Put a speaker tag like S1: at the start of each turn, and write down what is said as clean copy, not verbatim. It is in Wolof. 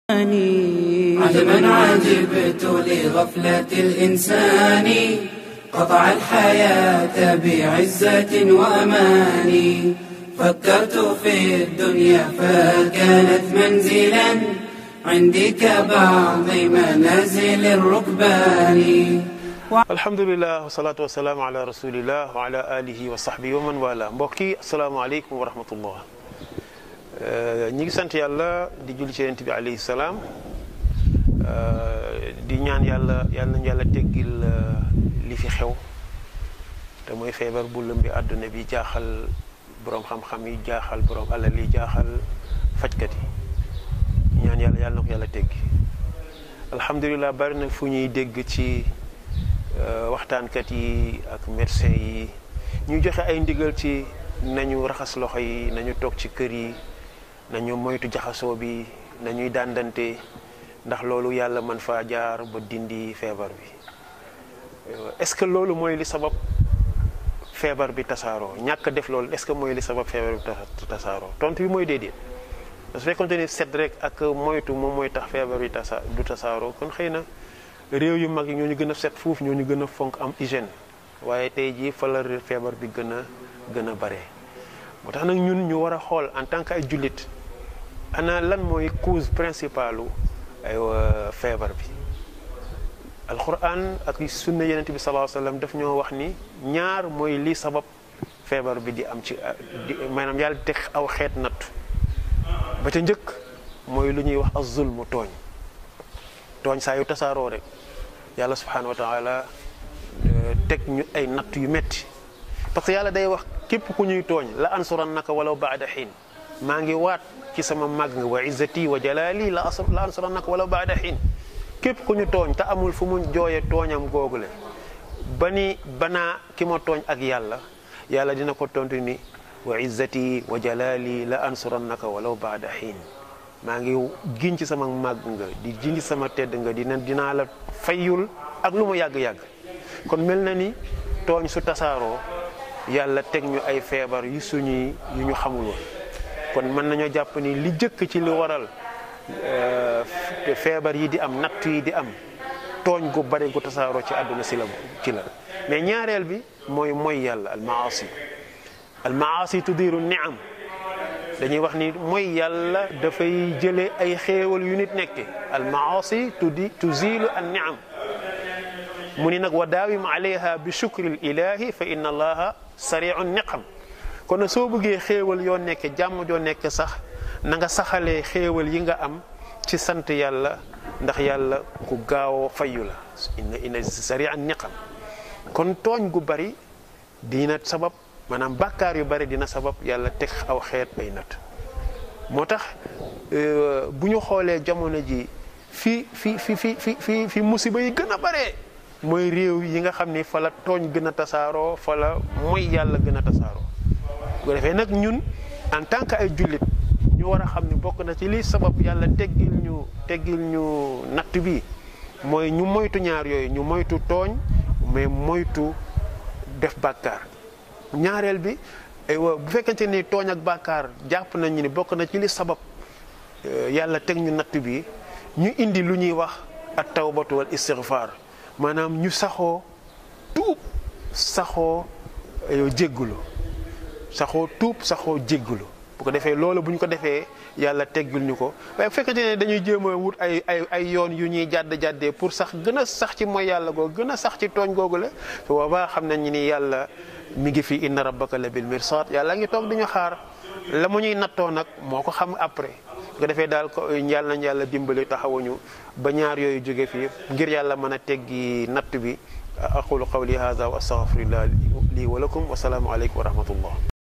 S1: عجبا عجبت لغفلة الإنسان قطع الحياة بعزة وأمان فكرت في الدنيا فكانت منزلا عندي كبعض منازل الركبان.
S2: الحمد لله والصلاة والسلام على رسول الله وعلى آله وصحبه ومن والاه. mbokki asalaamaaleykum wa rahmatullah. ñi ngi sant yàlla di julli ci yonent bi alayhi salaam di ñaan yàlla nañu yàlla teggil li fi xew te mooy feebar bu lëmbi àdduna bi jaaxal boroom xam-xam yi jaaxal boroom alal yi jaaxal fajkat yi ñaan yàlla na ko yàlla teggi. alhamdulilah bari na fu ñuy dégg ci waxtaankat yi ak médecin yi ñu joxe ay ndigal ci nañu raxas loxo yi nañu toog ci kër yi nañu moytu jaxasoo bi nañuy dàndante ndax loolu yàlla mën faa jaar ba dindi feebar bi. est-ce que loolu mooy li sabab feebar bi tasaaroo ñàkk def loolu est-ce que mooy li sabab feebar bi tasaaroo tontu bi mooy déedéet. su fekkoonte ni set rek ak moytu moom mooy tax feebar bi du tasaaroo kon xëy na réew yu mag yi ñoo ñu gën a set fuuf ñoo ñu gën a fonk am hygiène waaye tey jii fa la feebar bi gën a bare. moo tax nag ñun ñu war a xool en tant que ay jullit ana lan mooy cause principale ay feebar bi. alquran ak sunna yenent bi sallallahu alayhi wasallam daf ñoo wax ni ñaar mooy lii sabab feebar bi di am ci maanaam yàlla teg aw xeet nattu ba ca njëkk mooy lu ñuy wax az-zulmu tooñ saa yu tasaaroo rek yàlla subhanahu wa taala teg ñu ay natt yu metti parce que yàlla day wax képp ku ñuy tooñ la ansurannaka walaw ba'da xiin maa ngi waat ci sama màgg nga wa izzati wa jalali la ansurannaka walaw ba'da xiin képp ku ñu tooñ te amul fu mu jooye tooñam googule ba ni banaa ki ma tooñ ak yàlla dina ko tontu ni wa izzati wa jalali la ansurannaka walaw ba'da xiin maa ngi giñ ci sama màgg nga di giñ ci sama tedd nga dinaa la fayul ak lu mu yàgg-yàgg. kon mel na ni tooñ su tasaaroo yàlla teg ñu ay feebar yu ñu xamul woon kon mën nañoo jàpp ni li jëkk ci li waral feebar yi di am natt yi di am tooñ gu bari gu tasaaroo ci àdduna ci la mais ñaareel bi mooy yàlla al maasi tudiru ni'am. dañuy wax ni mooy yàlla dafay jële ay xéewal yu nit nekke al maasi tuzilu an ni'am mu ni nag wa daawim alayha bi shukril ilahi fa inna allaha sari'un niqam. kon nag soo bëggee xéewal yoo nekke jàmm joo nekke sax na nga saxalee xéewal yi nga am ci sant yàlla ndax yàlla ku gaawoo fayu la inna sari'un niqam. kon tooñ gu bari dina sabab maanaam bàkkaar yu bari dina sabab yàlla teg aw xeet ay natt. moo tax bu ñu xoolee jamono ji fi musiba yi gën a bare mooy réew yi nga xam ni fa la tooñ gën a tasaaroo fa la mooy yàlla gën a tasaaroo. bu defee nag ñun en tant que ay jullit ñu war a xam ni bokk na ci li sabab yàlla teggil ñu natt bi mooy ñu moytu ñaar yooyu ñu moytu tooñ mais moytu def bàkkaar. ñaareel bi bu fekkente ni tooñ ak bàkkaar jàpp nañu ni bokk na ci li sabab yàlla teg ñu natt bi ñu indi lu ñuy wax at tawbatu wal istighfar maanaam ñu saxoo tuub saxoo jéggulu bu ko defee loolu bu ñu ko defee yàlla teggul ñu ko. waaye bu fekkente ne dañuy jéem a wut ay yoon yu ñuy jàddee pour sax gën a sax ci mooy yàlla googu gën a sax ci tooñ googu la su boobaa xam nañ ni yàlla mi ngi fi inna rabbaka la bil mirsad yàlla ngi toog dañu xaar la mu ñuy nattoo nag moo ko xam après. bu ko defee daal ko yàlla nañ yàlla dimbali taxawuñu ba ñaar yooyu jóge fii ngir yàlla mën a teggi natt bi. aqulu qawli hadha wa astaghfirullah li wa lakum wa salaamu aleykum wa rahmatullah.